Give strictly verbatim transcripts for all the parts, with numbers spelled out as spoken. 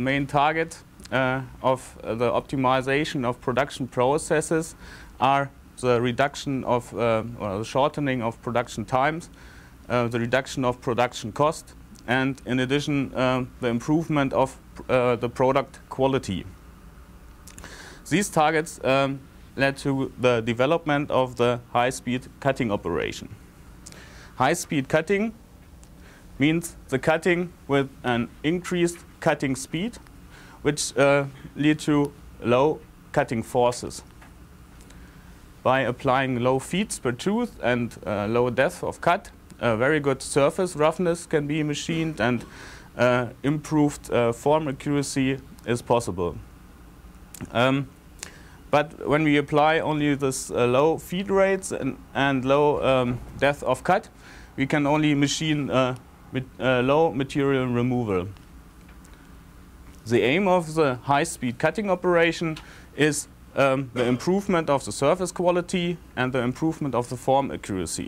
main target uh, of uh, the optimization of production processes are the reduction of, uh, or the shortening of production times, uh, the reduction of production cost, and in addition, uh, the improvement of uh, the product quality. These targets um, led to the development of the high-speed cutting operation. High-speed cutting means the cutting with an increased cutting speed, which uh, lead to low cutting forces. By applying low feeds per tooth and uh, low depth of cut, a very good surface roughness can be machined, and uh, improved uh, form accuracy is possible. Um, but when we apply only this uh, low feed rates and, and low um, depth of cut, we can only machine uh, mit uh, low material removal. The aim of the high-speed cutting operation is um, the improvement of the surface quality and the improvement of the form accuracy.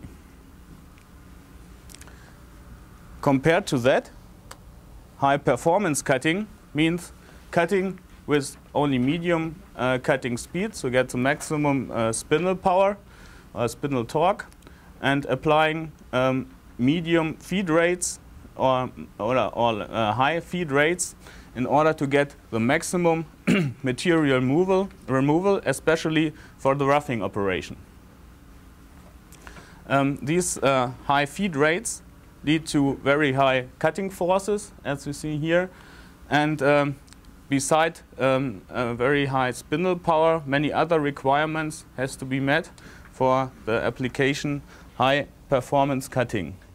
Compared to that, high-performance cutting means cutting with only medium uh, cutting speed, so get the maximum uh, spindle power, uh, spindle torque, and applying um, medium feed rates or, or, or uh, high feed rates in order to get the maximum material removal, removal, especially for the roughing operation. Um, these uh, high feed rates lead to very high cutting forces, as you see here, and um, beside um, a very high spindle power, many other requirements has to be met for the application high performance cutting.